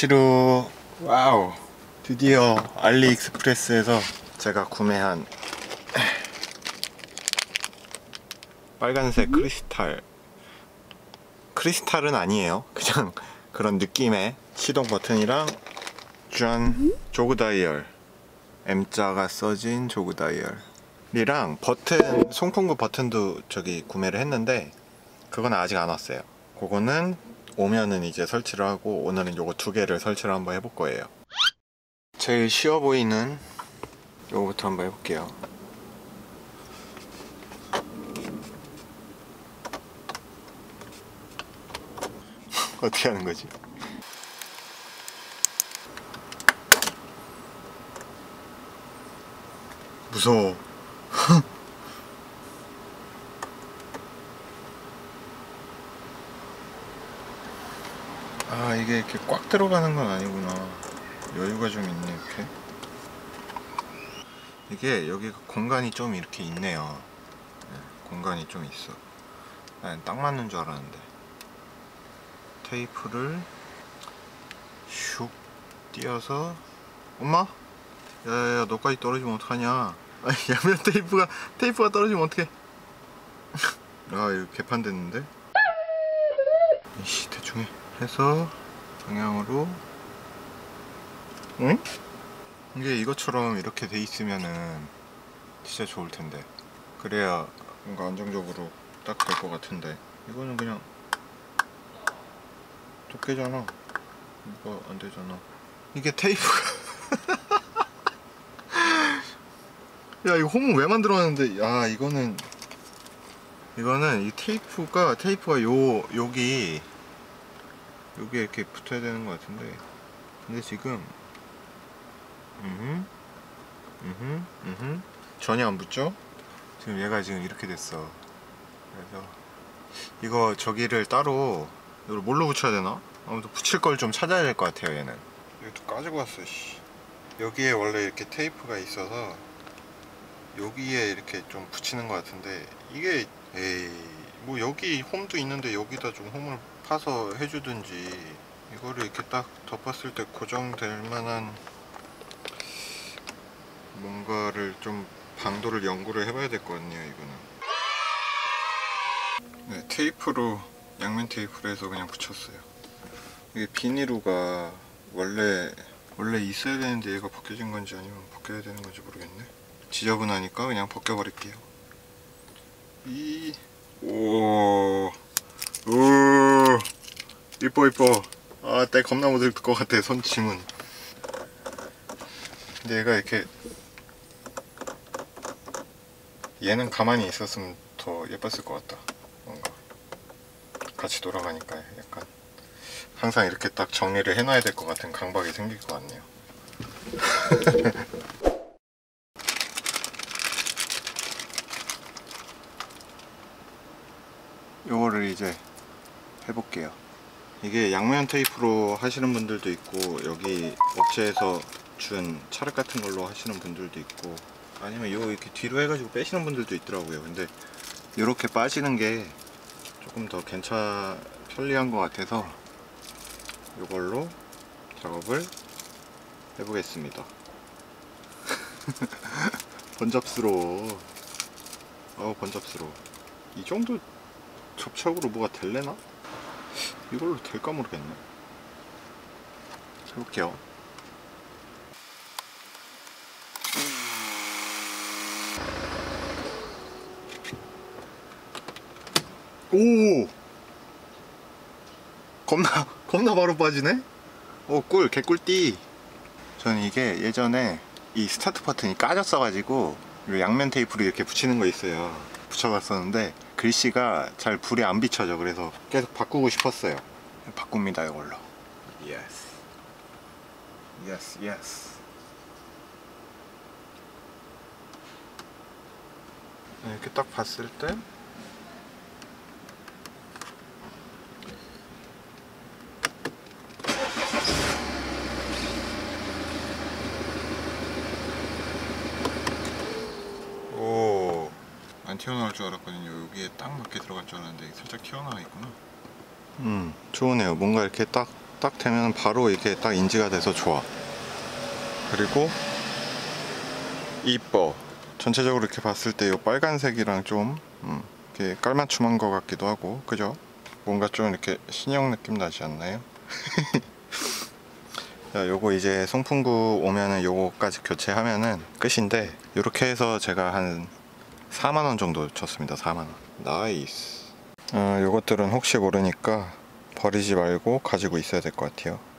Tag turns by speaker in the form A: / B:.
A: 설치로 와우, 드디어 알리익스프레스에서 제가 구매한 빨간색 크리스탈은 아니에요. 그냥 그런 느낌의 시동 버튼이랑 짠, 조그 다이얼, M자가 써진 조그 다이얼이랑 버튼, 송풍구 버튼도 저기 구매를 했는데 그건 아직 안 왔어요. 그거는 오면은 이제 설치를 하고, 오늘은 요거 두 개를 설치를 한번 해볼 거예요. 제일 쉬워 보이는 요거부터 한번 해볼게요. 어떻게 하는 거지? 무서워. 아, 이게 이렇게 꽉 들어가는 건 아니구나. 여유가 좀 있네. 이렇게 이게 여기가 공간이 좀 이렇게 있네요. 네, 공간이 좀 있어. 난 딱 맞는 줄 알았는데. 테이프를 슉 띄어서. 엄마? 야야야, 너까지 떨어지면 어떡하냐. 아니, 양면 테이프가 떨어지면 어떡해. 아, 이거 개판됐는데. 이씨, 대충 해서 방향으로. 응? 이게 이것처럼 이렇게 돼 있으면은 진짜 좋을 텐데. 그래야 뭔가 안정적으로 딱 될 것 같은데, 이거는 그냥 또 깨잖아. 이거 안 되잖아. 이게 테이프가 야, 이거 홈은 왜 만들었는데. 야, 이거는 이 테이프가 여기 이렇게 붙어야 되는 것 같은데, 근데 지금 전혀 안 붙죠? 지금 얘가 지금 이렇게 됐어. 그래서 이거 저기를 따로 이걸 뭘로 붙여야 되나? 아무튼 붙일 걸 좀 찾아야 될 것 같아요. 얘는 이것도 가지고 왔어. 씨. 여기에 원래 이렇게 테이프가 있어서 여기에 이렇게 좀 붙이는 것 같은데, 이게 에이, 뭐 여기 홈도 있는데 여기다 좀 홈을 파서 해주든지, 이거를 이렇게 딱 덮었을 때 고정될 만한 뭔가를 좀 방도를 연구를 해봐야 될 것 같네요. 이거는 네, 테이프로, 양면 테이프로 해서 그냥 붙였어요. 이게 비닐루가 원래 있어야 되는데 얘가 벗겨진 건지 아니면 벗겨야 되는 건지 모르겠네. 지저분하니까 그냥 벗겨버릴게요. 이뻐. 아, 때 겁나 묻을 것 같아, 손 짐은. 근데 얘가 이렇게, 얘는 가만히 있었으면 더 예뻤을 것 같다. 뭔가 같이 돌아가니까 약간 항상 이렇게 딱 정리를 해놔야 될 것 같은 강박이 생길 것 같네요. 요거를 이제 해볼게요. 이게 양면 테이프로 하시는 분들도 있고, 여기 업체에서 준 찰흙 같은 걸로 하시는 분들도 있고, 아니면 요 이렇게 뒤로 해가지고 빼시는 분들도 있더라고요. 근데 이렇게 빠지는 게 조금 더 편리한 것 같아서 이걸로 작업을 해보겠습니다. 번잡스러워. 번잡스러워. 이 정도 접착으로 뭐가 될래나? 이걸로 될까 모르겠네. 해볼게요. 오! 겁나 바로 빠지네? 개꿀띠. 저는 이게 예전에 이 스타트 버튼이 까졌어가지고 양면 테이프로 이렇게 붙이는 거 있어요. 붙여봤었는데 글씨가 잘 불에 안 비춰져. 그래서 계속 바꾸고 싶었어요. 바꿉니다, 이걸로. 예스. 이렇게 딱 봤을 때 안 튀어나올 줄 알았거든요. 여기에 딱 맞게 들어갈 줄 알았는데 살짝 튀어나와 있구나. 좋으네요. 뭔가 이렇게 딱 딱 되면 바로 이게 딱 인지가 돼서 좋아. 그리고 이뻐. 전체적으로 이렇게 봤을 때 이 빨간색이랑 좀 이렇게 깔맞춤한 것 같기도 하고, 그죠? 뭔가 좀 이렇게 신형 느낌 나지 않나요? 자, 요거 이제 송풍구 오면은 요거까지 교체하면은 끝인데, 요렇게 해서 제가 한 4만원 정도 쳤습니다. 4만원. 나이스. 요것들은 혹시 모르니까 버리지 말고 가지고 있어야 될 것 같아요.